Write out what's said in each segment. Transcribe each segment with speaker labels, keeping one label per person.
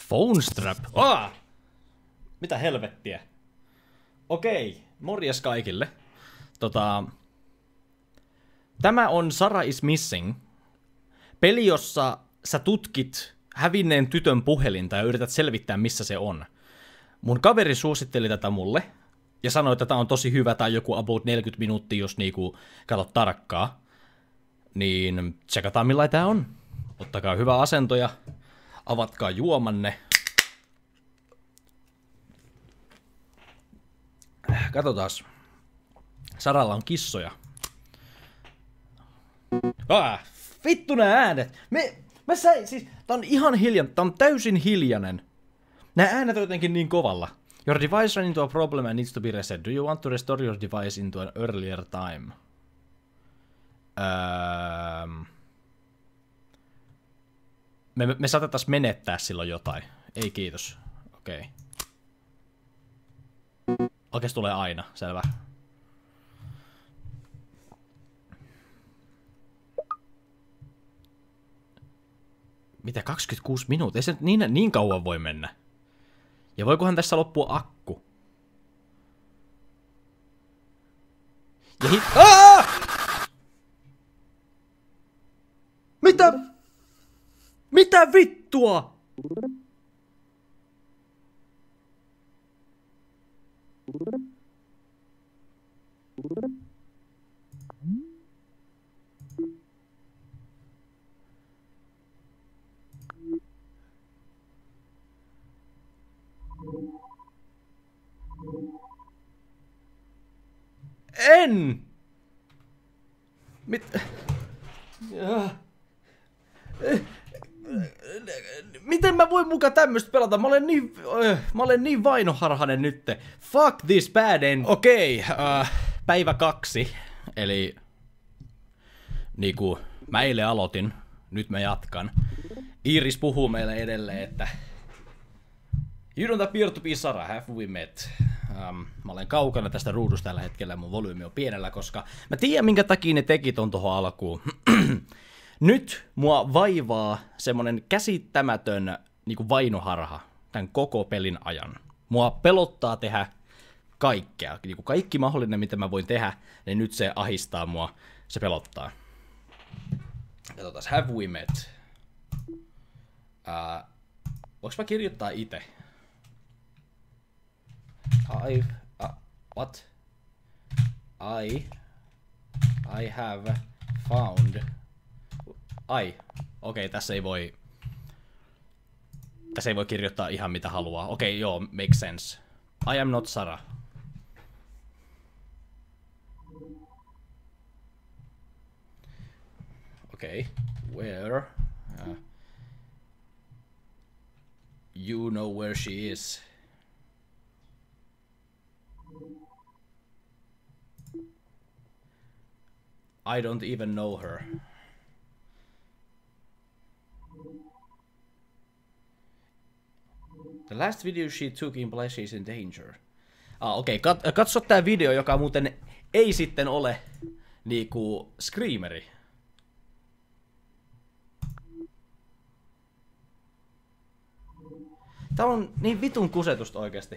Speaker 1: Phone strap? Mitä helvettiä? Okei, morjes kaikille. Tämä on Sarah is Missing. Peli, jossa sä tutkit hävinneen tytön puhelinta ja yrität selvittää, missä se on. Mun kaveri suositteli tätä mulle ja sanoi, että tää on tosi hyvä tai joku about 40 minuuttia, jos niinku katsot tarkkaa. Niin tsekataan millainen tää on. Ottakaa hyvä asento ja avatkaa juomanne. Katsotaas. Saralla on kissoja. Vittu nää äänet! Siis, tää on ihan hiljainen, tää on täysin hiljainen. Nää äänet on jotenkin niin kovalla. Your device ran into a problem and needs to be reset. Do you want to restore your device into an earlier time? Me saatetais menettää silloin jotain. Ei kiitos. Okei. Oikeesti tulee aina, selvä. Mitä, 26 minuuttia? Ei se niin kauan voi mennä. Ja voikohan tässä loppua akku? Ja Mitä? Mitä vittua? En! Miten mä voin muka tämmöstä pelata? Mä olen niin vainoharhanen nytte. Fuck this bad end. Okei, päivä 2. Eli niinku mä eilen aloitin, nyt mä jatkan. Iris puhuu meille edelleen, että you don't appear to be Sarah, have we met? Mä olen kaukana tästä ruudusta tällä hetkellä, mun volyymi on pienellä, koska mä tiedän minkä takia ne teki ton tohon alkuun. Nyt mua vaivaa semmonen käsittämätön niinku vainoharha tämän koko pelin ajan. Mua pelottaa tehdä kaikkea, niinku kaikki mahdollinen mitä mä voin tehdä, niin nyt se ahistaa mua, se pelottaa. Katsotaan, have we met? Voinko mä kirjoittaa ite? What? I have found. Okei, tässä ei voi kirjoittaa ihan mitä haluaa. Okei, joo, makes sense. I am not Sarah. Okei, where? You know where she is. I don't even know her. The last video she took implies she's in danger. Okei, katso tää video, joka muuten ei sitten ole niinku screameri. Tää on niin vitun kusetusta oikeesti.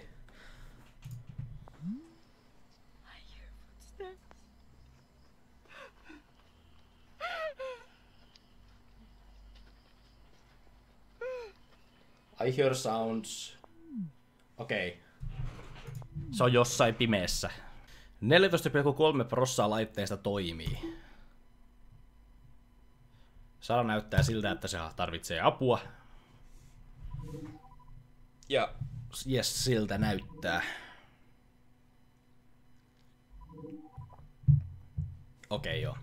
Speaker 1: I hear sounds. Okei. Se on jossain pimeässä. 14,3% laitteista toimii. Sara näyttää siltä, että se tarvitsee apua. Ja jes, siltä näyttää. Okei, joo.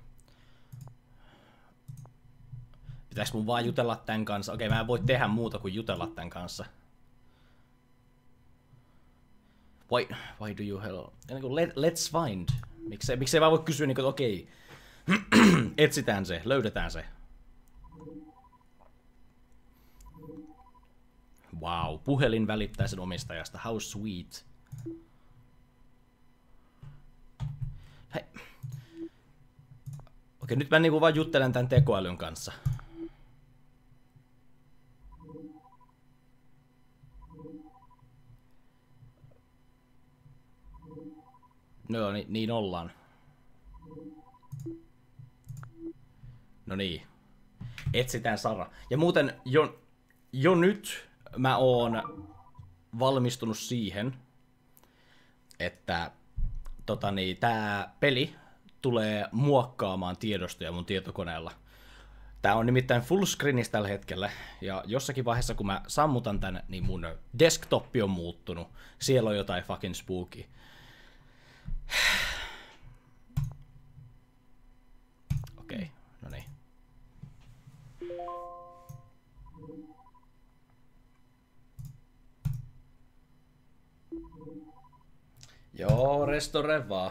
Speaker 1: Pitäis mun vaan jutella tän kanssa? Okei, mä en voi tehdä muuta kuin jutella tän kanssa. Why do you hello? Let's find. Miksei vaan voi kysyä niinku, että okei. Etsitään se, löydetään se. Wow, puhelin välittää sen omistajasta. How sweet. Hei. Okei, nyt mä niinku vaan juttelen tän tekoälyn kanssa. No niin ollaan. No niin. Etsitään Sara. Ja muuten jo nyt mä oon valmistunut siihen, että tää peli tulee muokkaamaan tiedostoja mun tietokoneella. Tää on nimittäin full screenissä tällä hetkellä, ja jossakin vaiheessa kun mä sammutan tän, niin mun desktoppi on muuttunut. Siellä on jotain fucking spooky. Okei, no niin. Joo, restore vaan.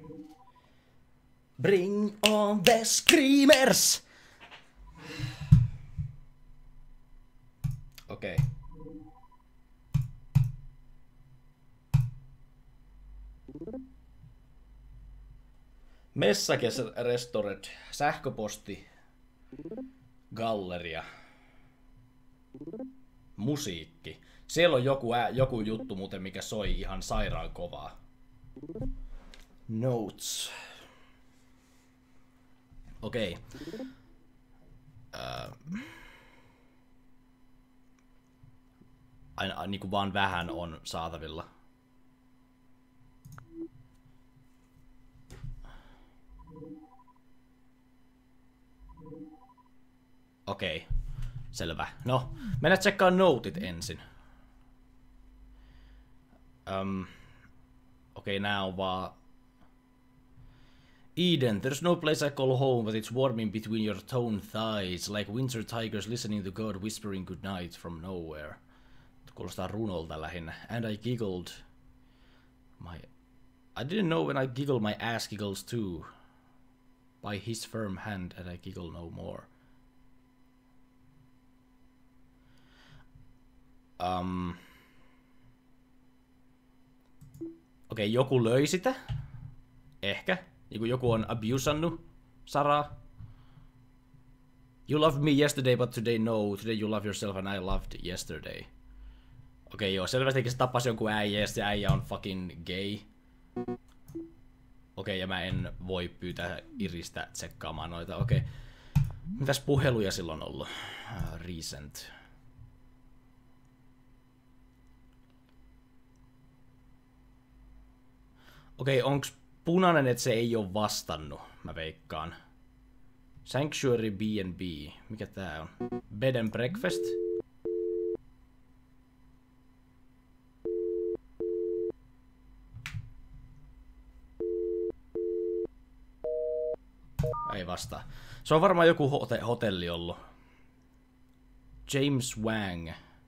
Speaker 1: Bring on the screamers! Okei. Messages restored. Sähköposti. Galleria. Musiikki. Siellä on joku juttu muuten, mikä soi ihan sairaan kovaa. Notes. Okei. Aina niinku vaan vähän on saatavilla. Okei. Selvä. No, mennään tsekkaan notit ensin. Okei, nää on vaan... Eden, there's no place I call home, but it's warming between your toned thighs, like winter tigers listening to God whispering good night from nowhere. Kuulostaa runolta lähinnä. And I giggled. I didn't know when I giggle my ass giggles too. By his firm hand, and I giggle no more. Okei, joku löi sitä. Ehkä. Joku on abusannut Saraa. You loved me yesterday, but today no. Today you love yourself and I loved yesterday. Okei, joo, selvästikin se tapasi jonkun äijä ja se äijä on fucking gay. Okei, ja mä en voi pyytää Iristä tsekkaamaan noita. Okei. Mitäs puheluja silloin on ollut? Recent. Okei, onks punainen, että se ei oo vastannut? Mä veikkaan. Sanctuary B&B. Mikä tää on? Bed and breakfast? Ei vastaa. Se on varmaan joku hotelli ollut. James Wang.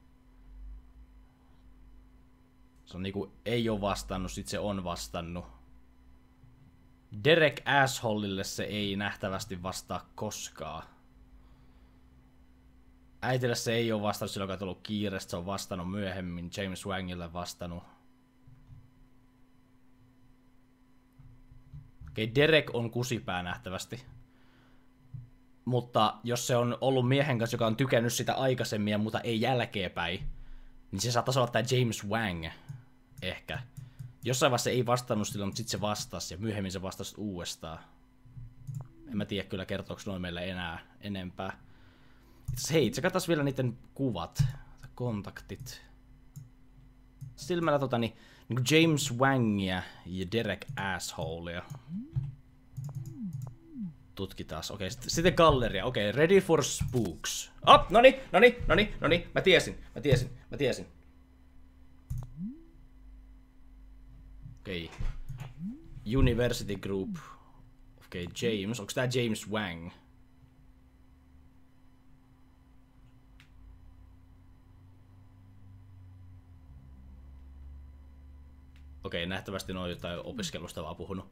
Speaker 1: Se on niinku ei oo vastannut, sit se on vastannut. Derek Assholelle se ei nähtävästi vastaa koskaan. Äitille se ei oo vastannut silloin, kun on tullut kiirestä, se on vastannut myöhemmin. James Wangille vastannut. Okei, Derek on kusipää nähtävästi. Mutta jos se on ollut miehen kanssa, joka on tykännyt sitä aikaisemmin, mutta ei jälkeenpäin, niin se saattaisi olla tää James Wang. Ehkä. Jossain vaiheessa ei vastannut silloin, mutta sitten se vastasi ja myöhemmin se vastasi uudestaan. En mä tiedä kyllä kertooko noin meille enää enempää. Hei, tsekataan vielä niiden kuvat. Kontaktit. Silmällä niin James Wangia ja Derek Assholea. Tutkitaan. Okei, sitten galleria. Okei, ready for spooks. Noni. Mä tiesin. Okei. University Group. Okei, James. Onks tää James Wang? Okei, nähtävästi ne on jotain opiskelusta vaan puhunut.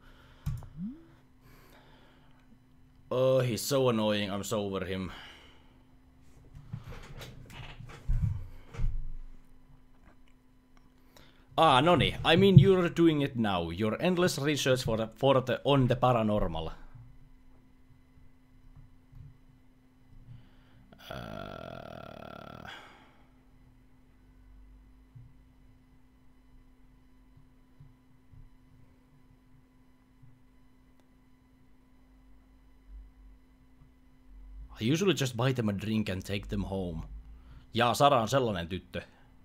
Speaker 1: Oh, he's so annoying. I'm so over him. Noni. I mean, you're doing it now. Your endless research on the paranormal. I usually just buy them a drink and take them home. Ja Sara on sellainen tyttö.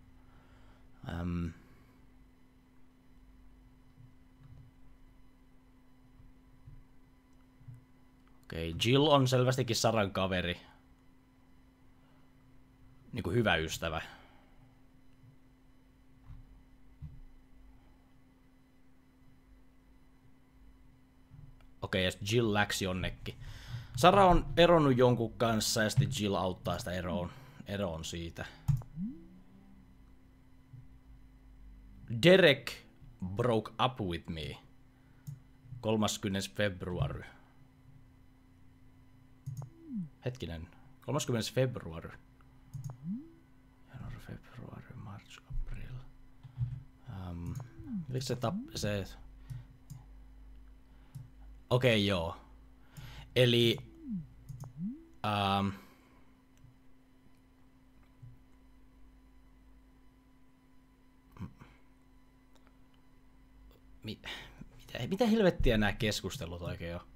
Speaker 1: Okei, Jill on selvästikin Saran kaveri. Niinku hyvä ystävä. Okei, ja Jill läksi jonnekin. Sara on eronnut jonkun kanssa ja sitten Jill auttaa sitä eroon siitä. Derek broke up with me. 30. februari. Hetkinen. 30. februari. Januari, februari, march, april. Miksi se Okei, joo. Eli mitä helvettiä nämä keskustelut oikein on?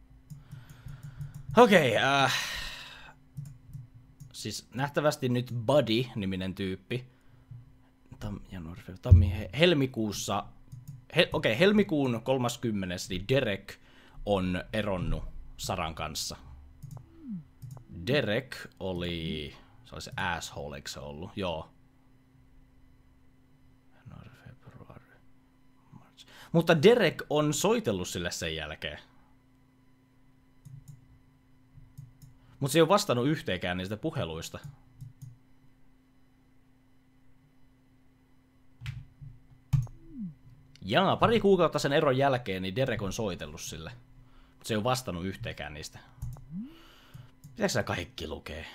Speaker 1: Okei, siis nähtävästi nyt Buddy-niminen tyyppi. Helmikuussa, helmikuun 30. niin Derek on eronnut Saran kanssa. Derek oli, se oli se asshole, eikö se ollut? Joo. Mutta Derek on soitellut sille sen jälkeen. Mutta se ei ole vastannut yhteenkään niistä puheluista. Jaa, pari kuukautta sen eron jälkeen niin Derek on soitellut sille. Mutta se ei ole vastannut yhteenkään niistä. Pitääkö sä kaikki lukee?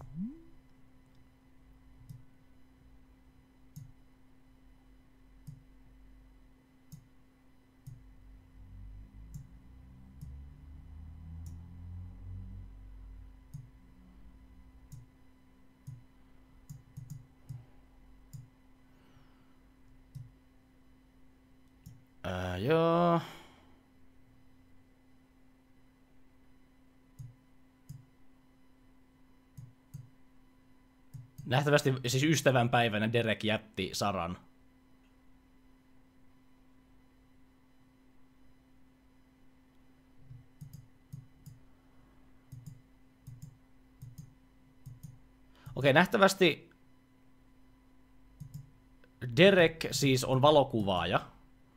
Speaker 1: Joo. Nähtävästi siis ystävänpäivänä Derek jätti Saran. Okei, nähtävästi Derek siis on valokuvaaja.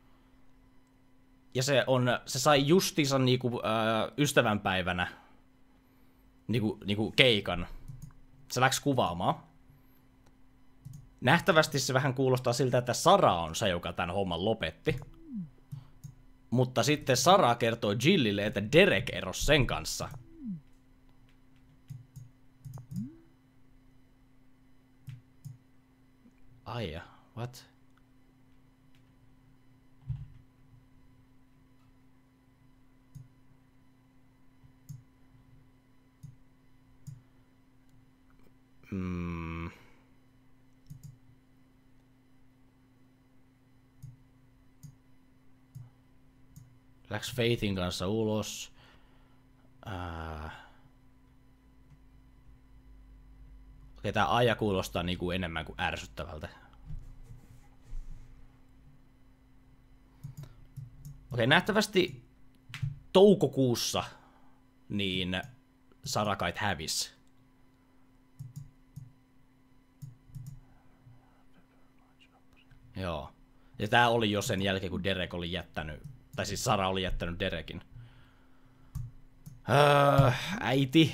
Speaker 1: Ja se sai justiinsa niinku, ystävänpäivänä niinku keikan. Se läks kuvaamaan. Nähtävästi se vähän kuulostaa siltä, että Sara on se, joka tämän homman lopetti. Mutta sitten Sara kertoi Jillille, että Derek erosi sen kanssa. Aija, what? Läks Faithin kanssa ulos. Okei, tää aja kuulostaa niinku enemmän kuin ärsyttävältä. Okei, nähtävästi toukokuussa niin Sara kait hävisi. Joo. Ja tää oli jo sen jälkeen, kun Derek oli jättänyt, tai siis Sara oli jättänyt Derekin. Äiti.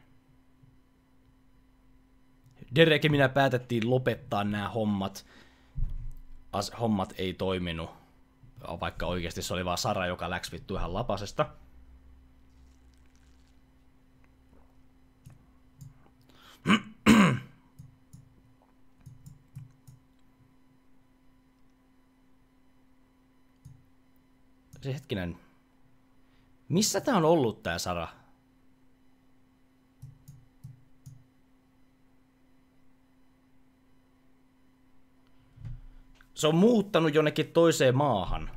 Speaker 1: Derek ja minä päätettiin lopettaa nämä hommat. Hommat ei toiminut. Vaikka oikeasti se oli vaan Sara, joka läks vittu ihan lapasesta. Se hetkinen. Missä tää on ollut tää Sara? Se on muuttanut jonnekin toiseen maahan.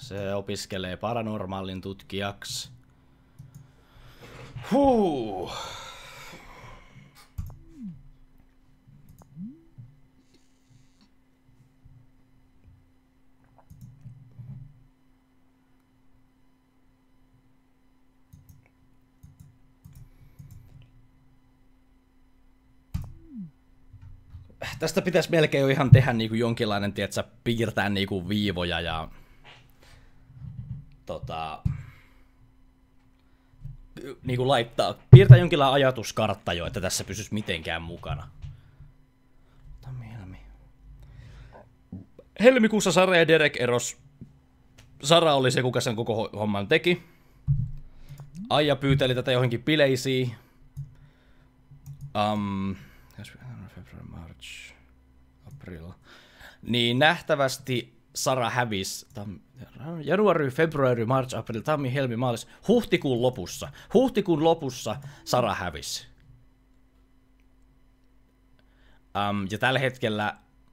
Speaker 1: Se opiskelee paranormaalin tutkijaksi. Tästä pitäisi melkein jo ihan tehdä niinku jonkinlainen, tietsä, piirtää niinku viivoja ja niinku piirtää jonkinlainen ajatuskartta jo, että tässä pysyisi mitenkään mukana. Helmikuussa Sara ja Derek eros. Sara oli se, kuka sen koko homman teki. Aija pyyteli tätä johonkin bileisiin. March, April. Niin nähtävästi Sara hävisi januari, februari, march, april, tammi, helmi, maalis, huhtikuun lopussa. Huhtikuun lopussa Sara hävisi. Ja tällä hetkellä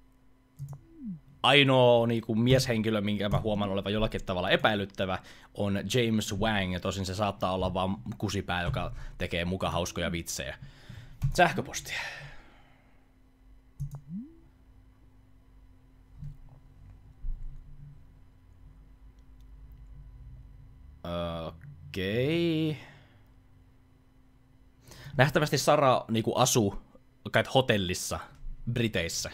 Speaker 1: ainoa niinku mieshenkilö, minkä mä huomaan olevan jollakin tavalla epäilyttävä, on James Wang, ja tosin se saattaa olla vaan kusipää, joka tekee muka hauskoja vitsejä. Sähköpostia. Okei. Nähtävästi Sara niinku asuu kai hotellissa Briteissä.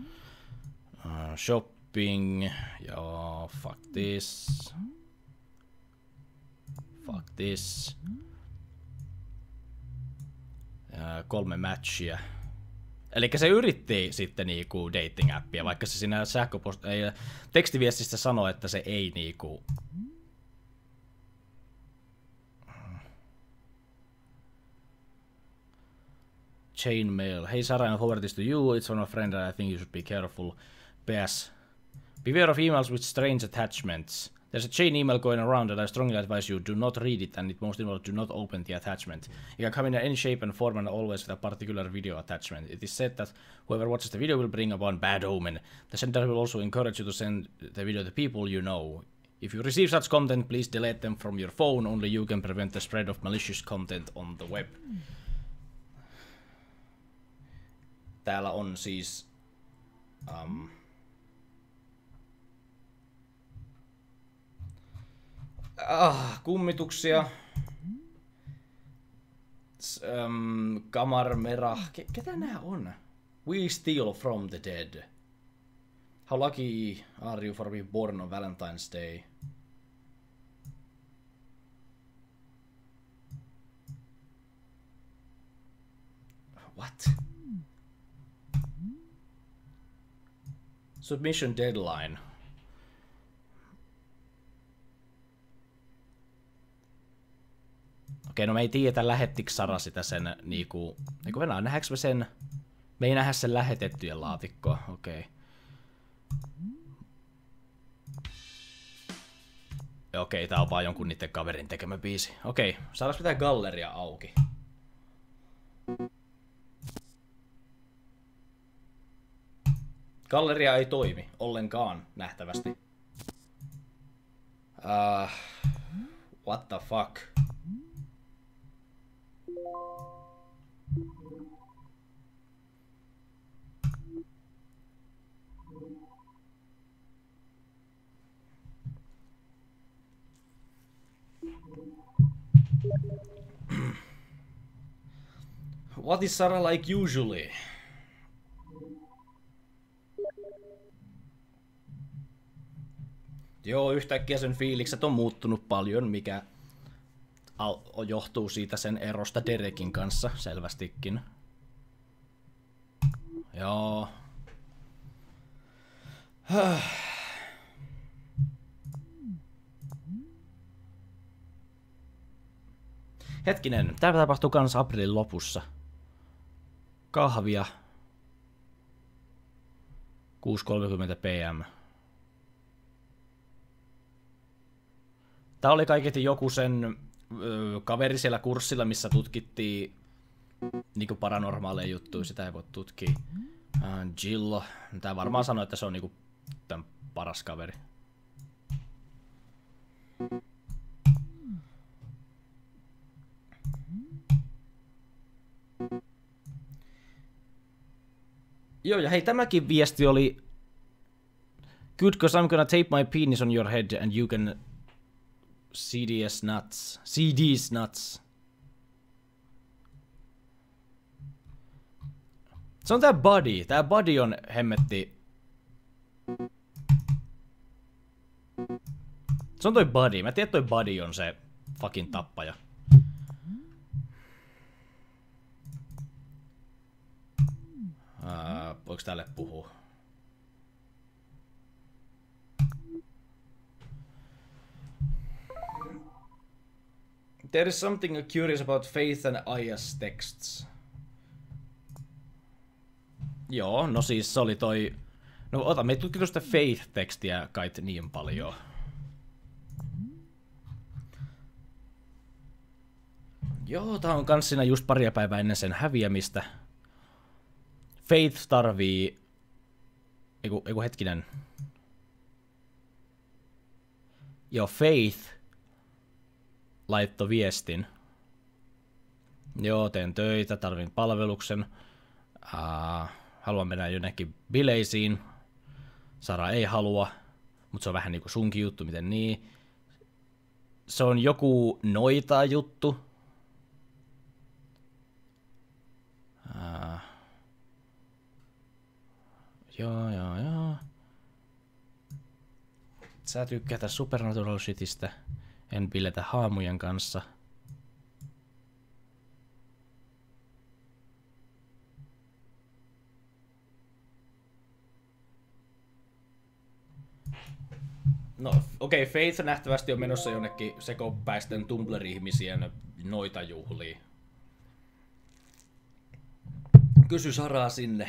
Speaker 1: Shopping. Joo, fuck this. Fuck this. 3 matchia. Elikkä se yritti sitten niinku dating-appia, vaikka se siinä tekstiviestissä sanoi, että se ei niinku... Chainmail. Hey Sarah, I forward this to you. It's from a friend and I think you should be careful. PS. Beware of emails with strange attachments. There's a chain email going around and I strongly advise you do not read it, and it most important do not open the attachment. It can come in any shape and form and always with a particular video attachment. It is said that whoever watches the video will bring upon bad omen. The sender will also encourage you to send the video to people you know. If you receive such content, please delete them from your phone. Only you can prevent the spread of malicious content on the web. Täällä on siis... kummituksia. Kamar Merah. Ketä nää on? We Steal from the Dead. How lucky are you for being born on Valentine's Day? What? Submission deadline. Okei, no me ei tiedetä lähettikö Sara sitä sen niinku venään, nähdäänkö me sen? Me ei nähdä sen lähetettyjen laatikkoa, okei. Okei, tää on vaan jonkun niitten kaverin tekemä biisi. Okei, saadaanko pitää galleria auki? Galleria ei toimi ollenkaan nähtävästi. What the fuck? What is Sarah like usually? Joo, yhtäkkiä sen fiilikset on muuttunut paljon, mikä johtuu siitä sen erosta Derekin kanssa selvästikin. Joo. Hetkinen, tää tapahtuu kans aprilin lopussa. Kahvia. 6:30 PM. Tää oli kaiketi joku sen kaveri siellä kurssilla, missä tutkittiin niinku paranormaaleja juttuja, sitä ei voi tutkia. Jill, tää varmaan sanoi, että se on niinku tämän paras kaveri. Joo, ja hei, tämäkin viesti oli good, cause I'm gonna tape my penis on your head and you can CDs nuts. Se on tää body. Tää body on hemmetti. Se on toi body. Mä tiedän, että toi body on se fucking tappaja. Voiko tälle puhua? There is something curious about Faith and Aya's texts. Joo, no siis se oli toi... No ota, me ei tutkittu sitä Faith-tekstiä kai niin paljon. Joo, tää on kans siinä just paria päivää ennen sen häviämistä. Faith tarvii... Eiku hetkinen. Joo, Faith laittoi viestin. Joo, teen töitä, tarvin palveluksen. Haluan mennä jonnekin bileisiin. Sara ei halua, mutta se on vähän niinku sunkin juttu, miten niin. Se on joku noita juttu. Joo. Sä tykkäät Supernatural shitistä. En biletä haamujen kanssa. No, okei, Faith nähtävästi on menossa jonnekin sekopäisten Tumblr-ihmisien noita juhliin. Kysy Saraa sinne.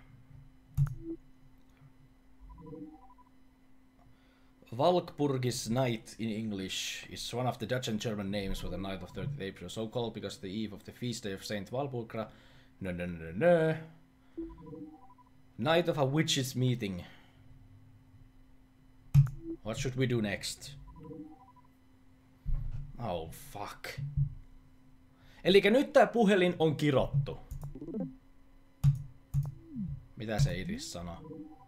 Speaker 1: Valkburgis Night in English is one of the Dutch and German names for the night of 30th April, so called because the eve of the feast day of Saint Walpurga. No. Night of a witches meeting. What should we do next? Oh fuck. Elikkä nyt tää puhelin on kirottu. Mitä se Iris sanoo?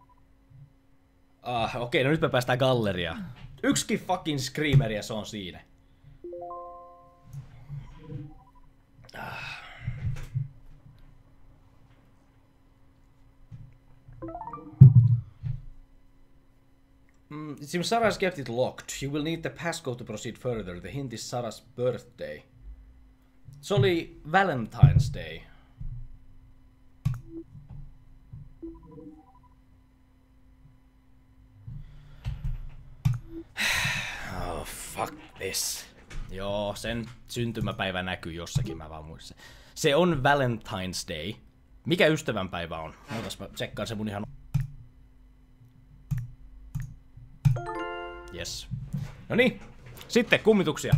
Speaker 1: Okei, no nyt me päästään galleriaan. Yksikin fucking screamer ja se on siinä. It seems Sarah's kept it locked. You will need the passcode to proceed further. The hint is Sarah's birthday. Se oli Valentine's Day. Oh, fuck this. Joo, sen syntymäpäivä näkyy jossakin, mä vaan muistan. Se on Valentine's Day. Mikä ystävänpäivä on? Ootas, mä tsekkaan se mun ihan... Yes. No niin, sitten kummituksia.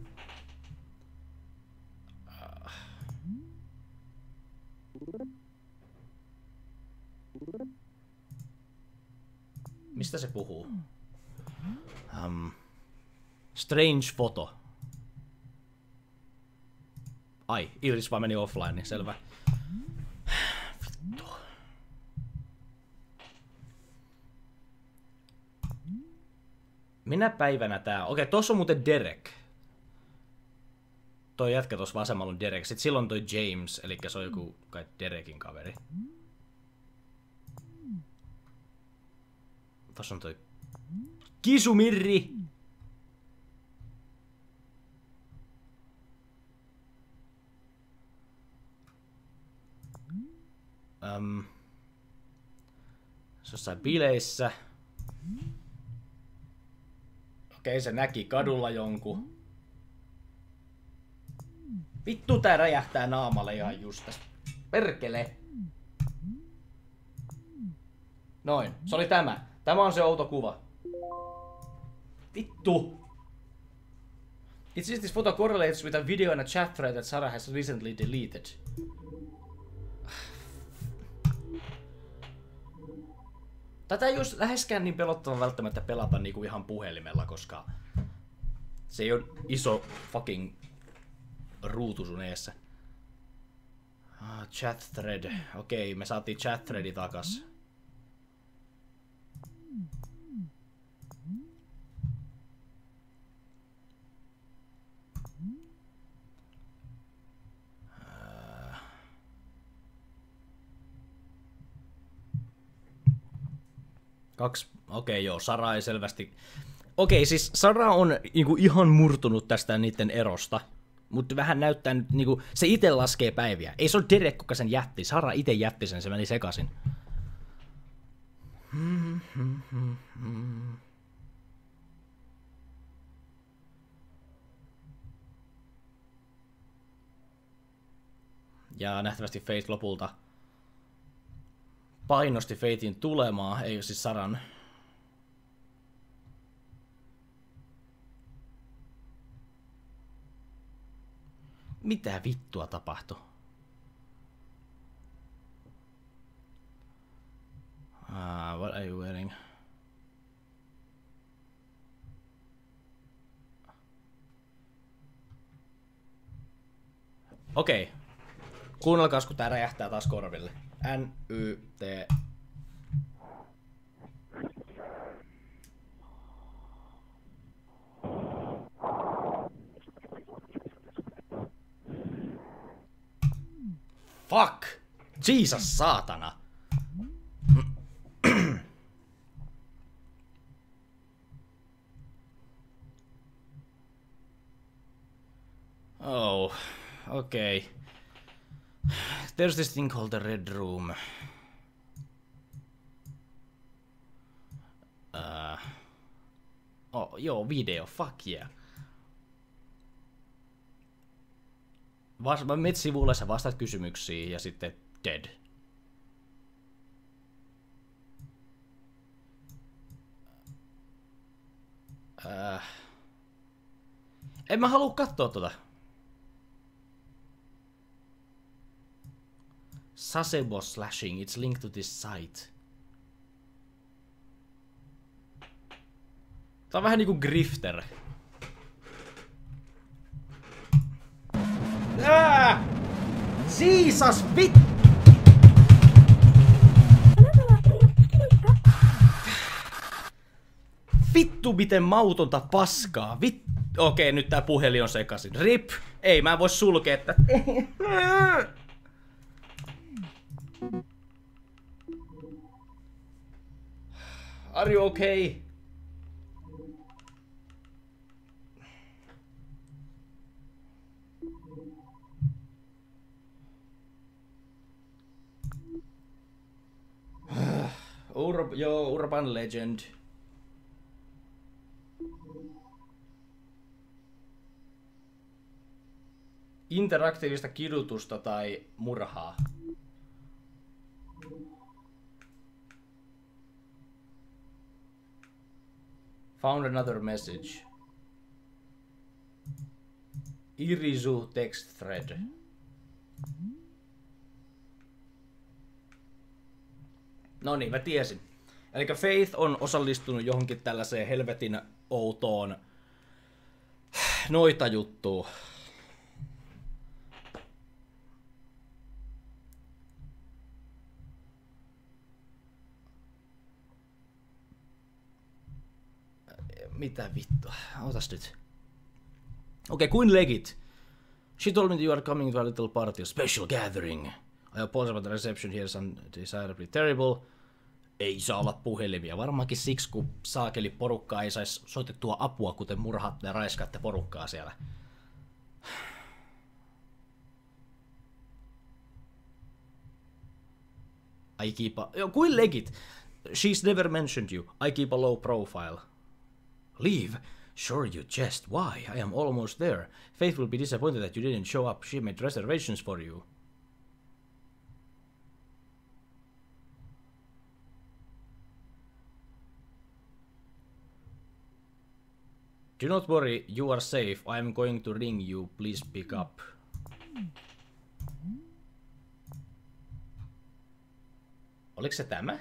Speaker 1: Mistä se puhuu? Strange photo. Ai, Iris vaan meni offline, niin selvä. Vittu. Minä päivänä tää? Okei, tossa on muuten Derek. Toi jätkä tossa vasemmalla on Derek. Sitten silloin toi James, eli se on joku kai Derekin kaveri. Tossa on toi Kisumirri. Se jossain bileissä. Okei, se näki kadulla jonkun. Vittu, tää räjähtää naamalle ihan just tästä. Perkele. Noin, se oli tämä. Tämä on se outo kuva. Vittu. It says this photo correlates with a video and a chat thread that Sarah has recently deleted. Tätä ei olisi läheskään niin pelottavan välttämättä pelata niinku ihan puhelimella, koska Se ei ole iso fucking ruutu sun eessä. Chat thread. Okei, me saatiin chat threadi takas. Okei, joo, Sara ei selvästi... Okei, siis Sara on niinku ihan murtunut tästä niiden erosta. Mutta vähän näyttää nyt niinku... Se itse laskee päiviä. Ei se ole Derek, kuka sen jätti. Sara itse jätti sen, se meni sekaisin. Ja nähtävästi Faith lopulta painosti Faithin tulemaan, ei siis Saran. Mitä vittua tapahtui? What are you wearing? Okei. Kuunnelkaas, kun tää räjähtää taas korville. N-Y-T. Fuck! Jesus saatana! Oh, okay. There's this thing called the Red Room. Oh, joo, video, fuck yeah. Menet sivulle, sä vastaat kysymyksiin ja sitten dead. En mä halua katsoa tota. Sasebo slashing, it's linked to this site. Tää on vähän niinku grifter. Jesus, vittu miten mautonta paskaa. Okei, nyt tää puhelin on sekaisin. RIP! Ei, mä en voi sulkea tätä. Are you okay? Urban Legend. Interaktiivista kidutusta tai murhaa. Found another message. Irisu text thread. No niin, mä tiesin. Eli Faith on osallistunut johonkin tällaiseen helvetin outoon noita juttuun. Mitä vittua? Otas nyt. Okei, kuin legit. She told me that you are coming to a little party, a special gathering. I apologize about the reception here is undesirably terrible. Ei saa olla puhelimia. Varmaankin siksi, kun saakeli porukkaa ei saisi soitettua apua, kuten murhaatte ja raiskaatte porukkaa siellä. I keep a... Joo, kuin legit. She's never mentioned you. I keep a low profile. Leave? Sure you jest. Why? I am almost there. Faith will be disappointed that you didn't show up. She made reservations for you. Do not worry, you are safe. I am going to ring you. Please pick up. Oliko se tämä?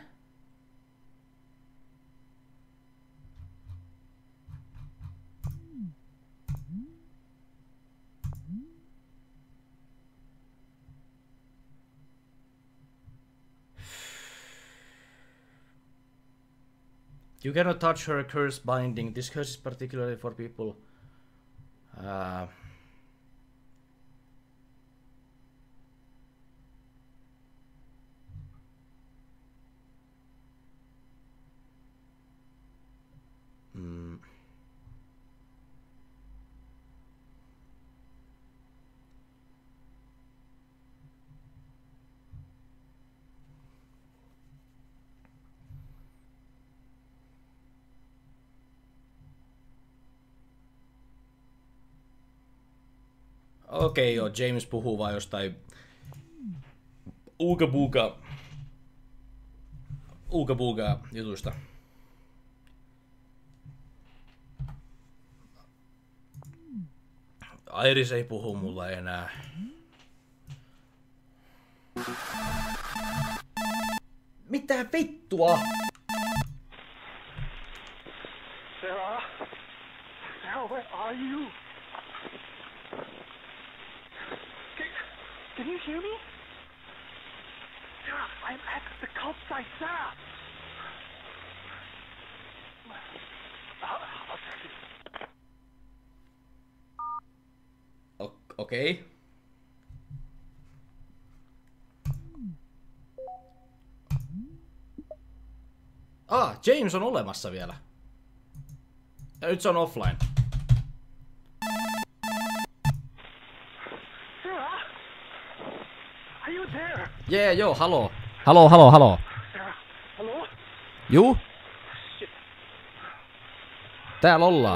Speaker 1: You cannot touch her curse binding. This curse is particularly for people. Okei, joo, James puhuu vaan jostain Ooga Booga jutusta. Iris ei puhu mulle enää. Mitä vittua?
Speaker 2: Sarah? Sarah, where are you? Can you hear me? Sarah, I'm at the cult site, Sarah! I'll text you.
Speaker 1: Okei. James on olemassa vielä. Ja nyt se on offline.
Speaker 2: Sarah? Are you there?
Speaker 1: Joo, haloo.
Speaker 3: Halo.
Speaker 2: Sarah, hello?
Speaker 3: Juu?
Speaker 2: Shit.
Speaker 1: Täällä ollaan.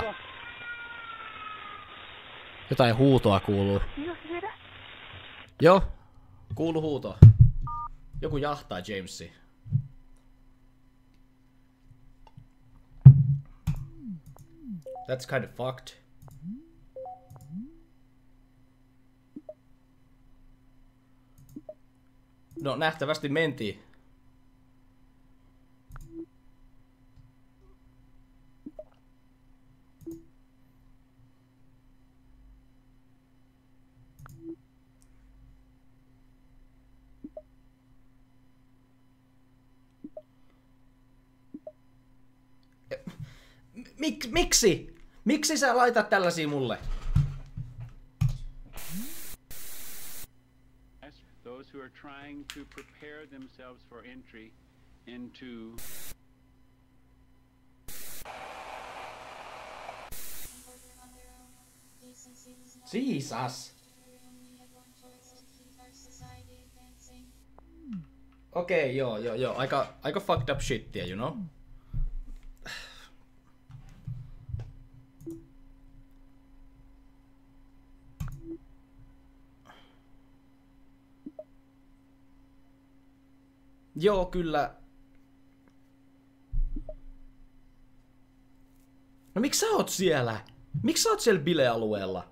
Speaker 1: Jotain huutoa kuuluu.
Speaker 2: You hear that?
Speaker 1: Joo, kuuluu huutoa. Joku jahtaa Jamesia. That's kind of fucked. No, nähtävästi mentiin. Miksi? Miksi sä laitat tällaisia mulle?
Speaker 4: Those who are trying to prepare themselves for entry into
Speaker 1: Jesus. Okei, joo. Aika fucked up shittiä, you know? Joo, kyllä. No miksi sä oot siellä? Miksi sä oot siellä bilealueella?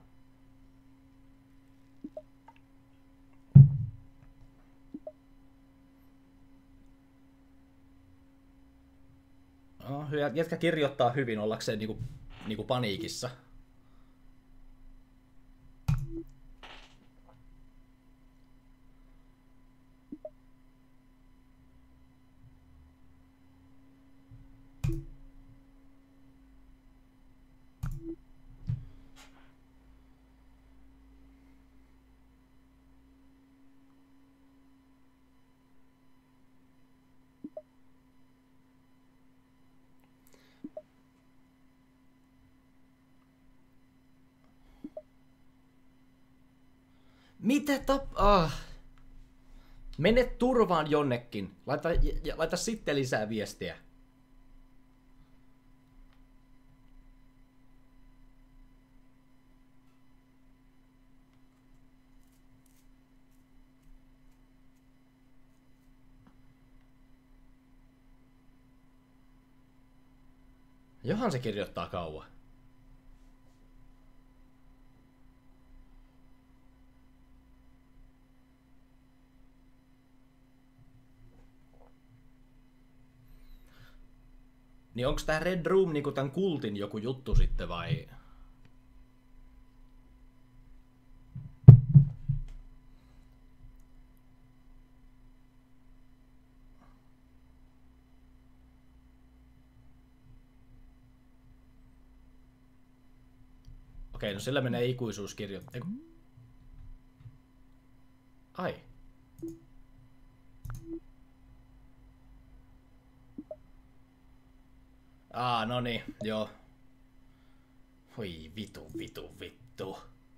Speaker 1: No, jätkä kirjoittaa hyvin ollakseen niinku paniikissa. Mitä Mene turvaan jonnekin. Laita sitten lisää viestiä. Johan se kirjoittaa kauan. Niin onks tää Red Room niinku tän kultin joku juttu sitten vai? Okei, no sillä menee ikuisuuskirjo. Ai. No niin, joo. Oi vitu.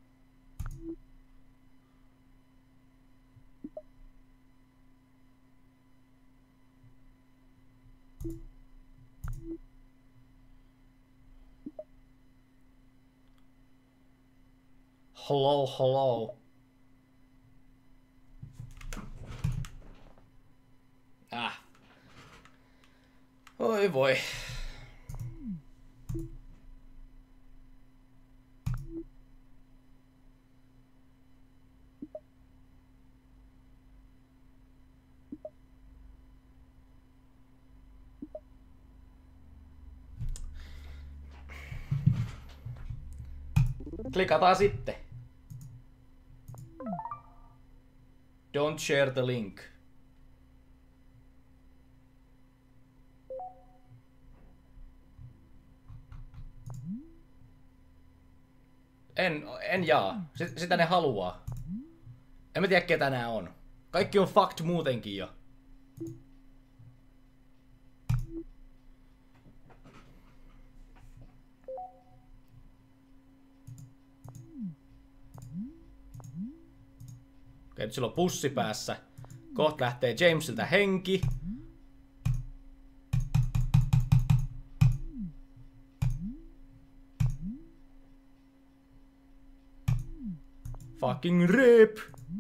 Speaker 1: Hello. Oi voi. Klikataan sitten. Don't share the link. En jaa. Sitä ne haluaa. En mä tiedä ketä nää on. Kaikki on fucked muutenkin jo. Okei, nyt sillä on pussi päässä. Kohta lähtee Jamesiltä henki. Fucking rip!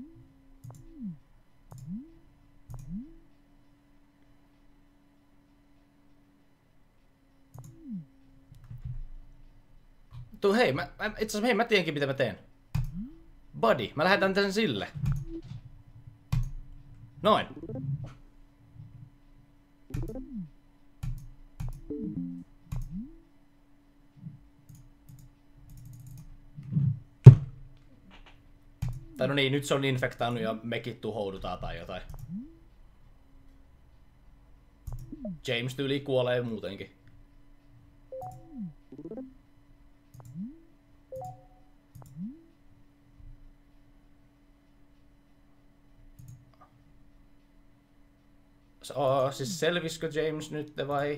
Speaker 1: Hei, itse asiassa mä tiedänkin mitä mä teen. Buddy, mä lähetän tän sille. Noin. Tai no niin, nyt se on infektaannut ja mekin tuhoudutaan tai jotain. James tyyli kuolee muutenkin. Siis selviskö James nyt vai?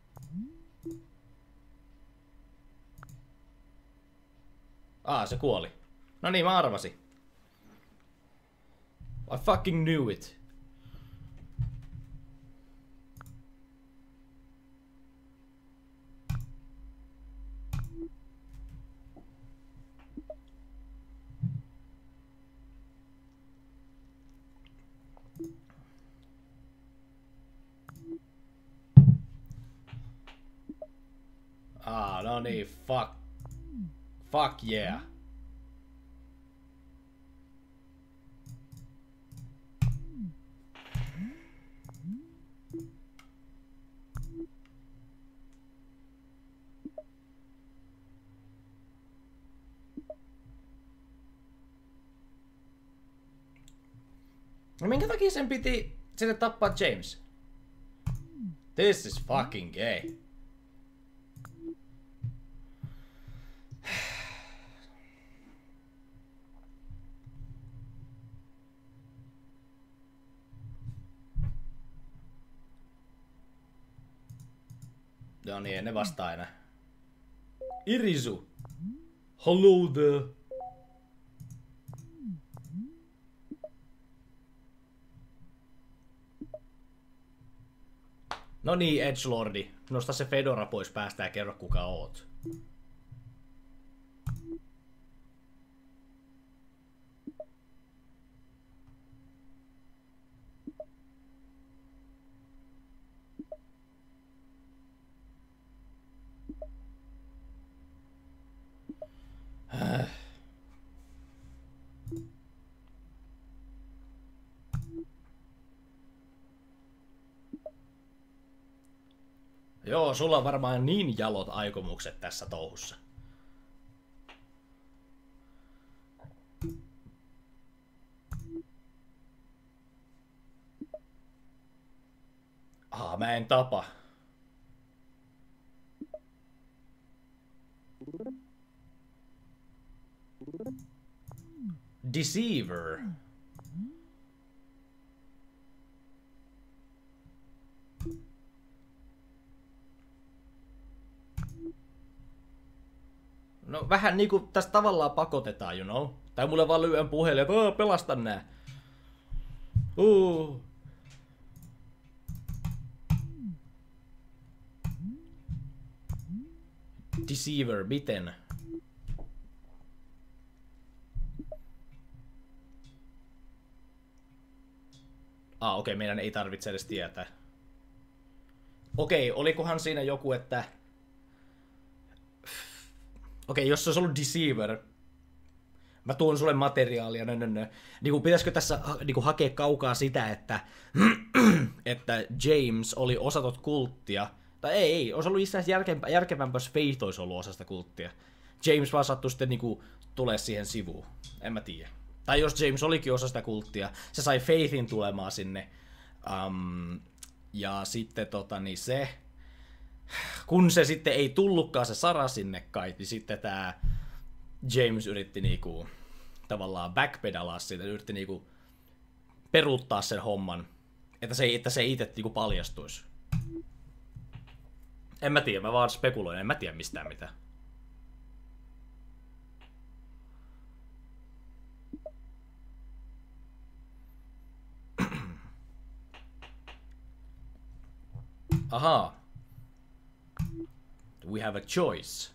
Speaker 1: Se kuoli. No niin, mä arvasin. I fucking knew it. No niin, fuck yeah. No minkä takia sen piti sitten tappaa James? This is fucking gay. No niin, ei ne vastaa enää. Irisu. Hello there. No niin, Edgelordi. Nosta se fedora pois päästä ja kerro kuka oot. Joo, sulla on varmaan niin jalot aikomukset tässä touhussa. Mä en tapa. Deceiver. No vähän niinku tästä tavallaan pakotetaan, you know? Tai mulle vaan lyön puhelin, että pelasta nää. Deceiver, miten? Okei, meidän ei tarvitse edes tietää. Okei, olikohan siinä joku, että... Okei, jos se olisi ollut Deceiver, mä tuon sulle materiaalia, Niin pitäisikö tässä niin hakea kaukaa sitä, että, että James oli osa tot kulttia, tai ei, olisi ollut itse asiassa järkevämpää, jos Faith olisi ollut osa sitä kulttia. James vaan sattui sitten niin tulee siihen sivuun, en mä tiedä. Tai jos James olikin osa sitä kulttia, se sai Faithin tulemaan sinne, ja sitten niin se... Kun se sitten ei tullutkaan se Sara sinne kai, niin sitten tää James yritti niinku tavallaan backpedalaa siitä, yritti niinku peruuttaa sen homman, että se ei itse niinku paljastuisi. En mä tiedä, mä vaan spekuloin, en mä tiedä mistään mitään. Ahaa. We have a choice.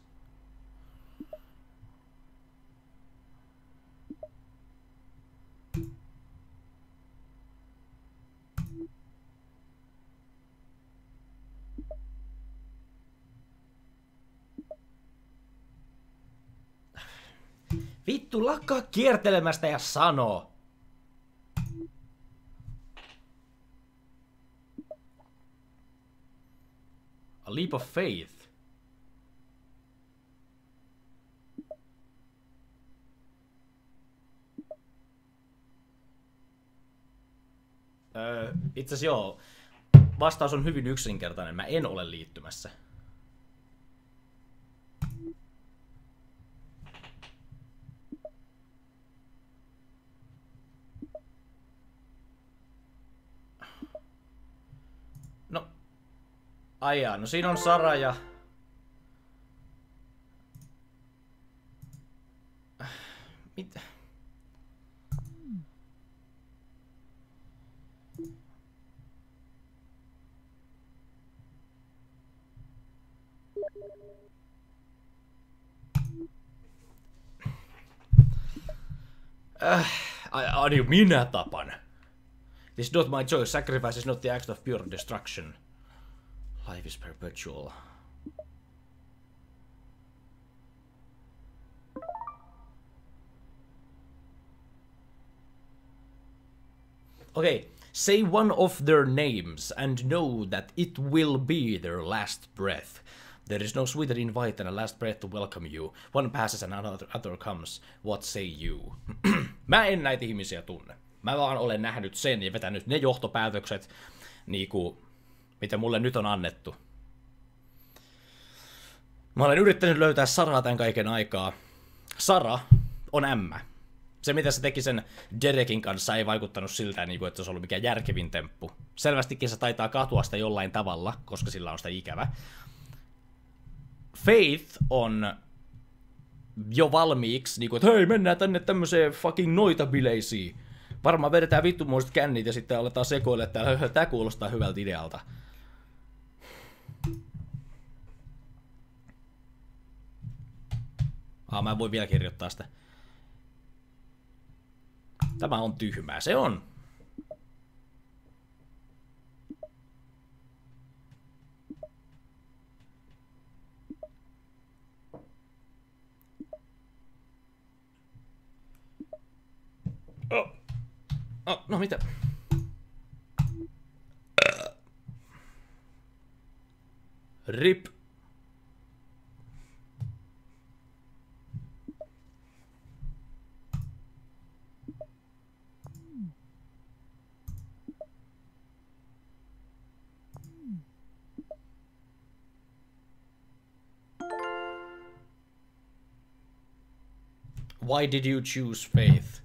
Speaker 1: Vittu, lakkaa kiertelemästä ja sano. A leap of faith. Itse asiassa joo. Vastaus on hyvin yksinkertainen. Mä en ole liittymässä. No. Aijaa, no siinä on Sara ja... Mitä? Minä tapan. This is not my choice. Sacrifice is not the act of pure destruction. Life is perpetual. Okay, say one of their names and know that it will be their last breath. There is no sweeter invite than a last breath to welcome you. One passes and another comes. What say you? Mä en näitä ihmisiä tunne. Mä vaan olen nähnyt sen ja vetänyt ne johtopäätökset, niinku, mitä mulle nyt on annettu. Mä olen yrittänyt löytää Saraa tämän kaiken aikaa. Sara on ämmä. Se, mitä se teki sen Derekin kanssa, ei vaikuttanut siltä, että se olisi ollut mikään järkevin temppu. Selvästikin se taitaa katua sitä jollain tavalla, koska sillä on sitä ikävä. Faith on jo valmiiksi, että hei, mennään tänne tämmöiseen fucking noitabileisiin. Varmaan vedetään vittumoiset kännit ja sitten aletaan sekoilla, että tää kuulostaa hyvältä idealta. Mä en voi vielä kirjoittaa sitä. Tämä on tyhmää, se on. No mitä? RIP. Why did you choose Faith?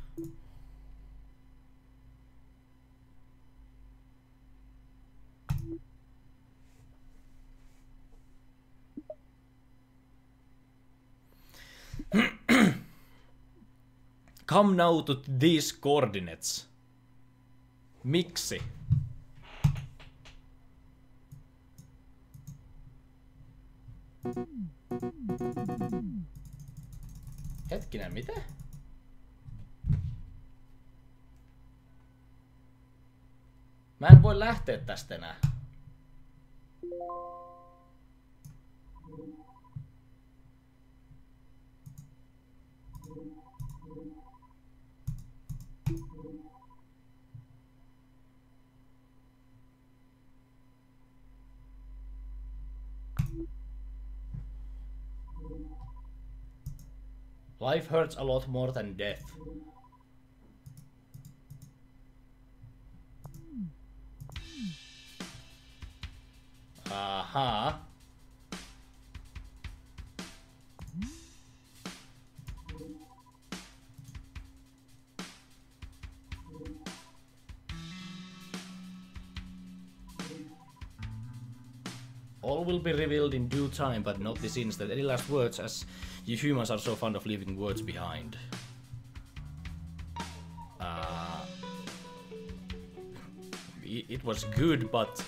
Speaker 1: Come now to these coordinates. Miksi? Hetkinen, mitä? Mä en voi lähteä tästä enää. Life hurts a lot more than death. Aha. All will be revealed in due time, but not this instant. Any last words, as you humans are so fond of leaving words behind. It was good, but...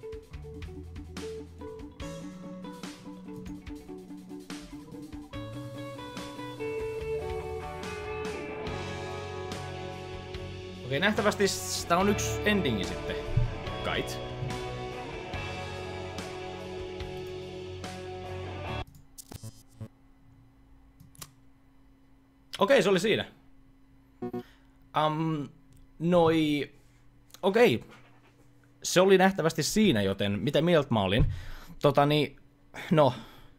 Speaker 1: Okei, nähtävästi tää on yksi endingi sitten. Kait. Okei, se oli siinä. Okei. Se oli nähtävästi siinä, joten mitä mieltä mä olin? No.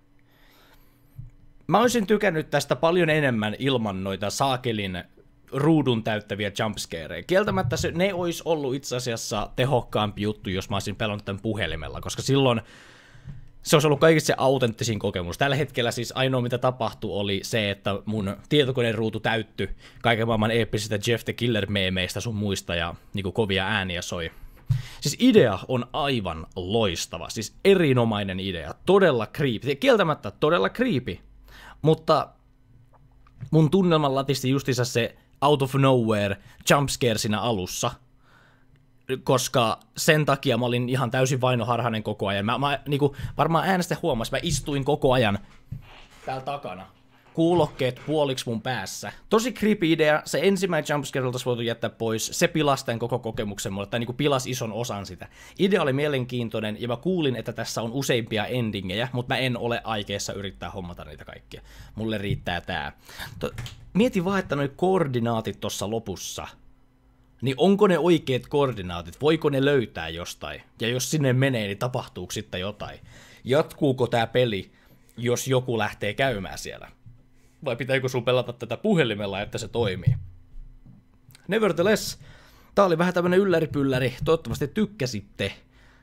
Speaker 1: Mä olisin tykännyt tästä paljon enemmän ilman noita saakelin ruudun täyttäviä jumpscareja. Kieltämättä ne olisi ollut itse asiassa tehokkaampi juttu, jos mä olisin pelannut tämän puhelimella, koska silloin se olisi ollut kaikista se autenttisin kokemus. Tällä hetkellä siis ainoa mitä tapahtui oli se, että mun tietokoneen ruutu täyttyi kaiken maailman eeppisistä Jeff the Killer-meemeistä sun muista ja niinku kovia ääniä soi. Siis idea on aivan loistava, siis erinomainen idea, todella creepy, kieltämättä todella creepy, mutta mun tunnelman latisti justiinsa se out of nowhere jumpscare siinä alussa, koska sen takia mä olin ihan täysin vainoharhainen koko ajan. Mä niinku, varmaan äänestä huomasin, mä istuin koko ajan täällä takana. Kuulokkeet puoliksi mun päässä. Tosi creepy idea, se ensimmäinen jumpscare oltaisi voitu jättää pois, se pilasi tämän koko kokemuksen mulle, tai niinku pilasi ison osan sitä. Idea oli mielenkiintoinen, ja mä kuulin, että tässä on useimpia endingejä, mutta mä en ole aikeessa yrittää hommata niitä kaikkia. Mulle riittää tää. Mieti vaan, että noi koordinaatit tossa lopussa, niin onko ne oikeat koordinaatit, voiko ne löytää jostain? Ja jos sinne menee, niin tapahtuuko sitten jotain? Jatkuuko tää peli, jos joku lähtee käymään siellä? Vai pitääkö sun pelata tätä puhelimella, että se toimii? Nevertheless, tää oli vähän tämmönen ylläripylläri, toivottavasti tykkäsitte.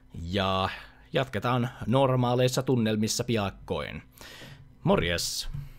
Speaker 1: Ja jatketaan normaaleissa tunnelmissa piakkoin. Morjes!